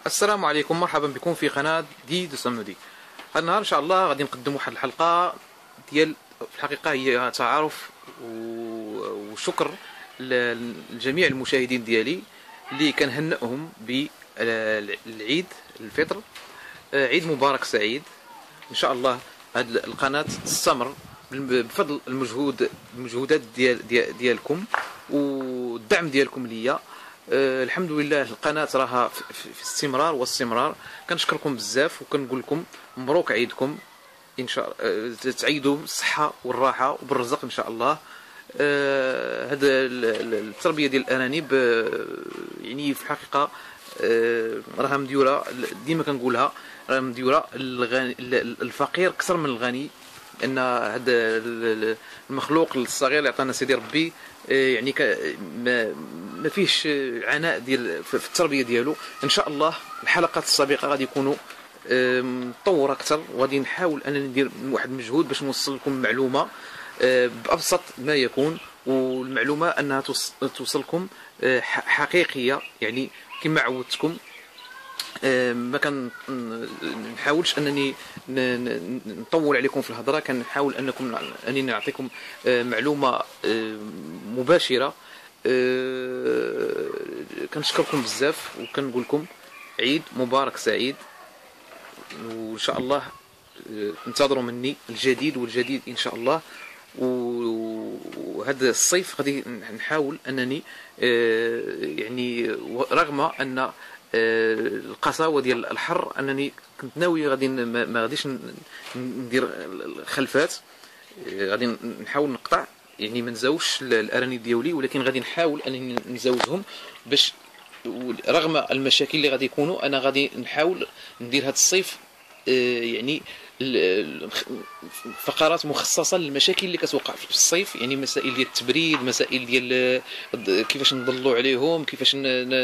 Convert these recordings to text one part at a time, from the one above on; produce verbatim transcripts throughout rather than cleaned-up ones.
السلام عليكم، مرحبا بكم في قناة دي دو سامودي. هذا النهار ان شاء الله غادي نقدم واحد الحلقة ديال في الحقيقة هي تعارف وشكر لجميع المشاهدين ديالي اللي كنهنئهم بالعيد الفطر. عيد مبارك سعيد ان شاء الله. هذه القناة تستمر بفضل المجهود المجهودات ديال ديال ديالكم والدعم ديالكم ليا. أه الحمد لله القناه راها في استمرار واستمرار. كنشكركم بزاف وكنقول لكم مبروك عيدكم ان شاء الله. أه تعيدوا بالصحه والراحه وبالرزق ان شاء الله. أه هذا التربيه ديال الانانيب أه يعني في الحقيقه أه راها مديوره، ديما كنقولها راها مديوره الفقير اكثر من الغني، ان هذا المخلوق الصغير اللي عطانا سيدي ربي يعني ما فيهش عناء ديال في التربيه ديالو. ان شاء الله الحلقات السابقه غادي يكونوا مطوره اكثر، وغادي نحاول انني ندير واحد المجهود باش نوصل لكم معلومه بابسط ما يكون، والمعلومه انها توصلكم حقيقيه يعني كما عودتكم. ما كنحاولش انني نطول عليكم في الهضره، كنحاول انكم انني نعطيكم معلومه مباشره. كنشكركم بزاف وكنقول لكم عيد مبارك سعيد، وان شاء الله انتظروا مني الجديد والجديد ان شاء الله. وهذا الصيف غادي نحاول انني يعني رغم ان القساوه ديال الحر انني كنت ناوي غادي ما غاديش ندير خلفات، غادي نحاول نقطع يعني ما نزاوش الارانب ديالي، ولكن غادي نحاول انني نزوجهم باش رغم المشاكل اللي غادي يكونوا انا غادي نحاول ندير هذا الصيف يعني فقرات مخصصه للمشاكل اللي كتوقع في الصيف، يعني مسائل ديال التبريد، مسائل ديال كيفاش نضلوا عليهم، كيفاش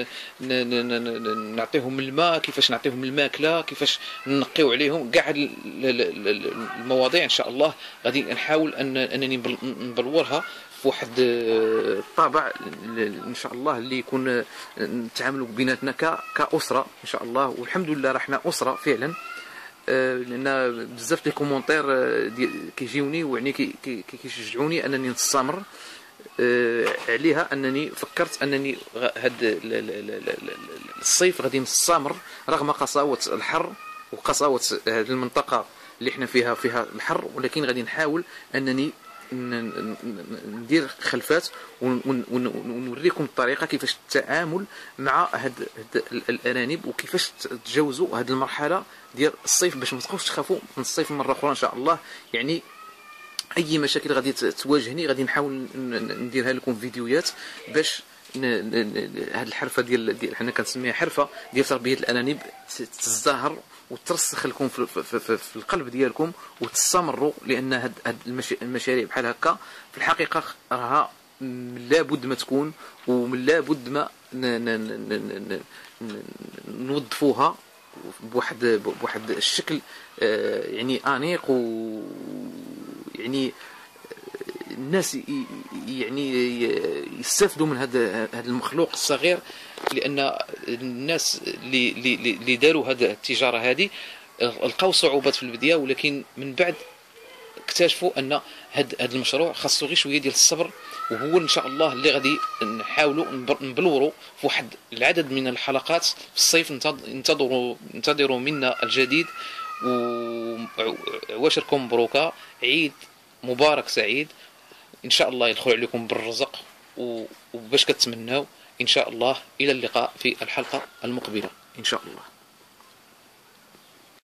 نعطيهم الماء، كيفاش نعطيهم الماكله، كيفاش نقيو عليهم، كاع المواضيع ان شاء الله غادي نحاول ان انني نبلورها في واحد الطابع ان شاء الله اللي يكون نتعاملوا بيناتنا كاسره ان شاء الله. والحمد لله راه حنا اسره فعلا، لان بزاف ديال الكومونتير كيجيوني ويعني كيشجعوني انني نستمر عليها، انني فكرت انني هاد الصيف غادي نستمر رغم قساوه الحر وقساوه هذه المنطقه اللي حنا فيها فيها الحر، ولكن غادي نحاول انني ندير خلفات ونوريكم الطريقه كيفاش التعامل مع هاد الارانب وكيفاش تجاوزوا هذه المرحله ديال الصيف باش ما تبقاوش تخافوا من الصيف مره اخرى ان شاء الله. يعني اي مشاكل غادي تواجهني غادي نحاول نديرها لكم فيديوهات باش هذه الحرفه ديال ديال حنا كنسميها حرفه ديال تربيه الانانيب تزدهر وترسخ لكم في, في, في, في القلب ديالكم وتستمروا، لان هاد المشاريع بحال هكا في الحقيقه راها لابد ما تكون ومن لابد ما نوظفوها بواحد بواحد الشكل يعني انيق، ويعني الناس يعني يستافدوا من هذا هذا المخلوق الصغير، لان الناس اللي اللي داروا هذه التجاره هذه لقاو صعوبات في البدايه، ولكن من بعد اكتشفوا ان هذا هذا المشروع خاصو غير شويه ديال الصبر، وهو ان شاء الله اللي غادي نحاولوا نبلوروا في واحد العدد من الحلقات في الصيف. انتظروا انتظروا منا الجديد، وعواشركم مبروكه، عيد مبارك سعيد ان شاء الله يدخل عليكم بالرزق وباش كتمناو ان شاء الله. الى اللقاء في الحلقه المقبله ان شاء الله.